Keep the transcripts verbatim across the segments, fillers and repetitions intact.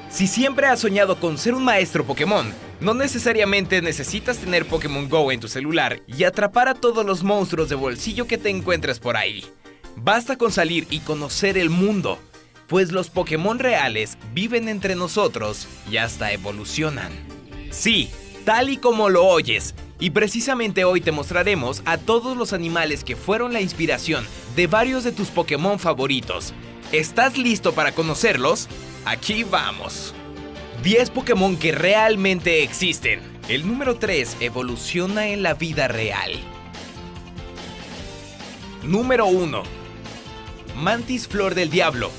Si siempre has soñado con ser un maestro Pokémon, no necesariamente necesitas tener Pokémon Go en tu celular y atrapar a todos los monstruos de bolsillo que te encuentres por ahí. Basta con salir y conocer el mundo, pues los Pokémon reales viven entre nosotros y hasta evolucionan. Sí, tal y como lo oyes, y precisamente hoy te mostraremos a todos los animales que fueron la inspiración de varios de tus Pokémon favoritos. ¿Estás listo para conocerlos? Aquí vamos. diez Pokémon que realmente existen. El número tres evoluciona en la vida real. Número uno. Mantis Flor del Diablo.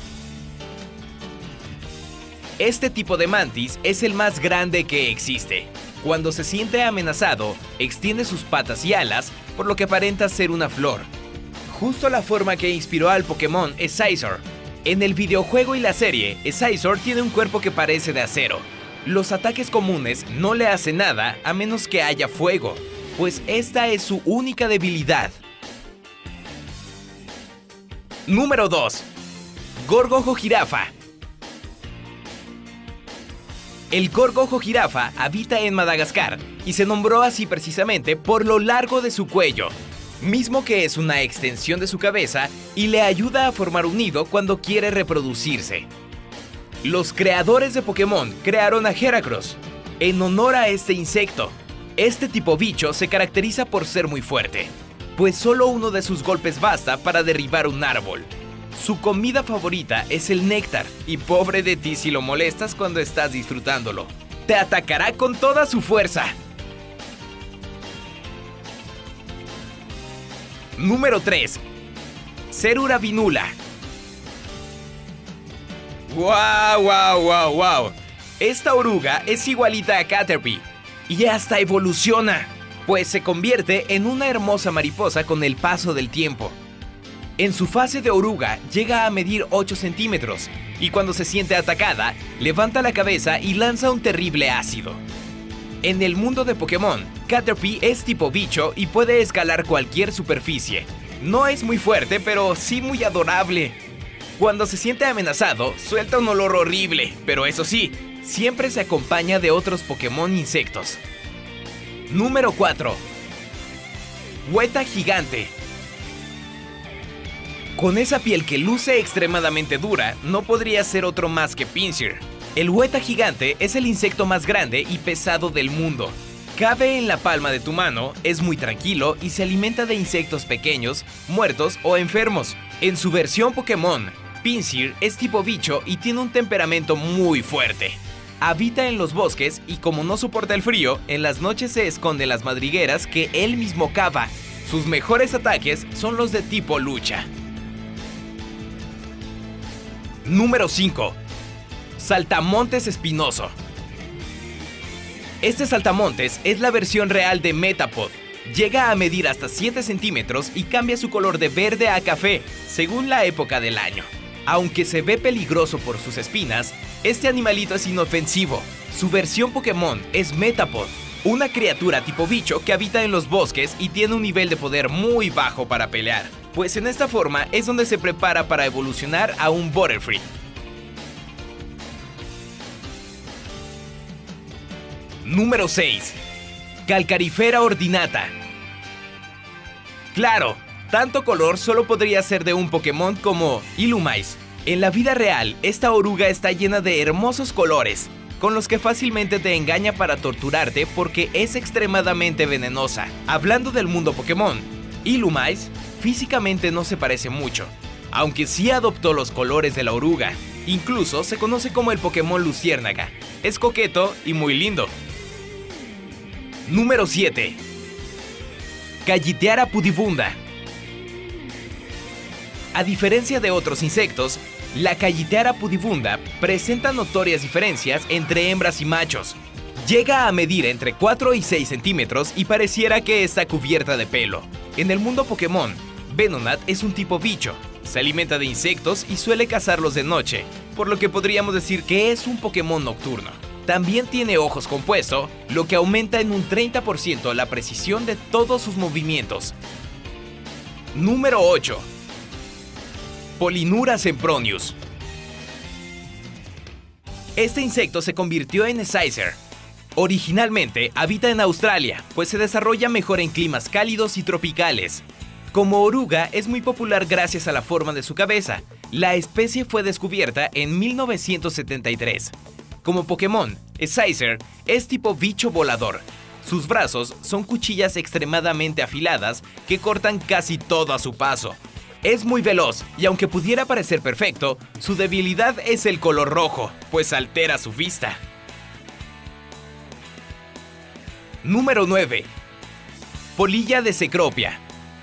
Este tipo de mantis es el más grande que existe. Cuando se siente amenazado, extiende sus patas y alas, por lo que aparenta ser una flor. Justo la forma que inspiró al Pokémon Scizor. En el videojuego y la serie, Scizor tiene un cuerpo que parece de acero. Los ataques comunes no le hacen nada a menos que haya fuego, pues esta es su única debilidad. Número dos. Gorgojo Jirafa. El Gorgojo Jirafa habita en Madagascar y se nombró así precisamente por lo largo de su cuello, mismo que es una extensión de su cabeza y le ayuda a formar un nido cuando quiere reproducirse. Los creadores de Pokémon crearon a Heracross en honor a este insecto. Este tipo bicho se caracteriza por ser muy fuerte, pues solo uno de sus golpes basta para derribar un árbol. Su comida favorita es el néctar, y pobre de ti si lo molestas cuando estás disfrutándolo. Te atacará con toda su fuerza. Número tres. Cerura Vinula. ¡Wow, wow, wow, wow! Esta oruga es igualita a Caterpie y hasta evoluciona, pues se convierte en una hermosa mariposa con el paso del tiempo. En su fase de oruga llega a medir ocho centímetros y cuando se siente atacada, levanta la cabeza y lanza un terrible ácido. En el mundo de Pokémon, Caterpie es tipo bicho y puede escalar cualquier superficie. No es muy fuerte, pero sí muy adorable. Cuando se siente amenazado, suelta un olor horrible, pero eso sí, siempre se acompaña de otros Pokémon insectos. Número cuatro. Weta Gigante. Con esa piel que luce extremadamente dura, no podría ser otro más que Pinsir. El Weta Gigante es el insecto más grande y pesado del mundo. Cabe en la palma de tu mano, es muy tranquilo y se alimenta de insectos pequeños, muertos o enfermos. En su versión Pokémon, Pinsir es tipo bicho y tiene un temperamento muy fuerte. Habita en los bosques y como no soporta el frío, en las noches se esconde en las madrigueras que él mismo cava. Sus mejores ataques son los de tipo lucha. Número cinco. Saltamontes Espinoso. Este saltamontes es la versión real de Metapod. Llega a medir hasta siete centímetros y cambia su color de verde a café, según la época del año. Aunque se ve peligroso por sus espinas, este animalito es inofensivo. Su versión Pokémon es Metapod, una criatura tipo bicho que habita en los bosques y tiene un nivel de poder muy bajo para pelear, pues en esta forma es donde se prepara para evolucionar a un Butterfree. Número seis. Calcarifera Ordinata. Claro, tanto color solo podría ser de un Pokémon como Illumise. En la vida real, esta oruga está llena de hermosos colores, con los que fácilmente te engaña para torturarte porque es extremadamente venenosa. Hablando del mundo Pokémon, Illumise físicamente no se parece mucho, aunque sí adoptó los colores de la oruga. Incluso se conoce como el Pokémon Luciérnaga. Es coqueto y muy lindo. Número siete. Calliteara pudibunda. A diferencia de otros insectos, la Calliteara pudibunda presenta notorias diferencias entre hembras y machos. Llega a medir entre cuatro y seis centímetros y pareciera que está cubierta de pelo. En el mundo Pokémon, Venonat es un tipo bicho. Se alimenta de insectos y suele cazarlos de noche, por lo que podríamos decir que es un Pokémon nocturno. También tiene ojos compuestos, lo que aumenta en un treinta por ciento la precisión de todos sus movimientos. Número ocho. Polinura Sempronius. Este insecto se convirtió en Scizor. Originalmente habita en Australia, pues se desarrolla mejor en climas cálidos y tropicales. Como oruga es muy popular gracias a la forma de su cabeza. La especie fue descubierta en mil novecientos setenta y tres. Como Pokémon, Scizor es tipo bicho volador. Sus brazos son cuchillas extremadamente afiladas que cortan casi todo a su paso. Es muy veloz y aunque pudiera parecer perfecto, su debilidad es el color rojo, pues altera su vista. Número nueve. Polilla de Cecropia.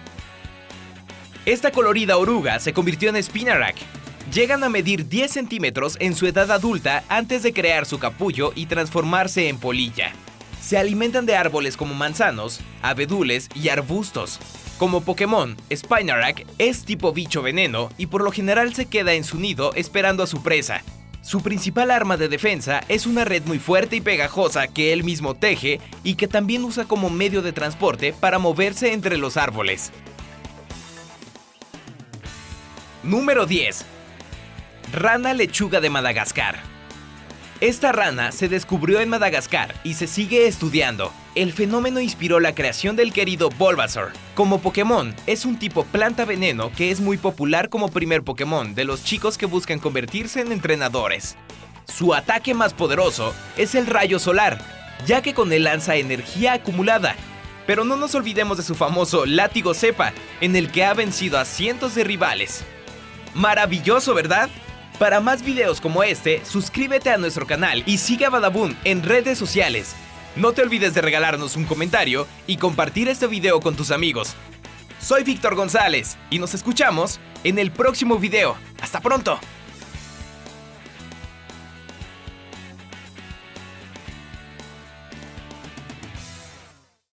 Esta colorida oruga se convirtió en Spinarak. Llegan a medir diez centímetros en su edad adulta antes de crear su capullo y transformarse en polilla. Se alimentan de árboles como manzanos, abedules y arbustos. Como Pokémon, Spinarak es tipo bicho veneno y por lo general se queda en su nido esperando a su presa. Su principal arma de defensa es una red muy fuerte y pegajosa que él mismo teje y que también usa como medio de transporte para moverse entre los árboles. Número diez. Rana lechuga de Madagascar. Esta rana se descubrió en Madagascar y se sigue estudiando. El fenómeno inspiró la creación del querido Bulbasaur. Como Pokémon, es un tipo planta veneno que es muy popular como primer Pokémon de los chicos que buscan convertirse en entrenadores. Su ataque más poderoso es el rayo solar, ya que con él lanza energía acumulada. Pero no nos olvidemos de su famoso látigo cepa, en el que ha vencido a cientos de rivales. Maravilloso, ¿verdad? Para más videos como este, suscríbete a nuestro canal y sigue a Badaboom en redes sociales. No te olvides de regalarnos un comentario y compartir este video con tus amigos. Soy Víctor González y nos escuchamos en el próximo video. ¡Hasta pronto!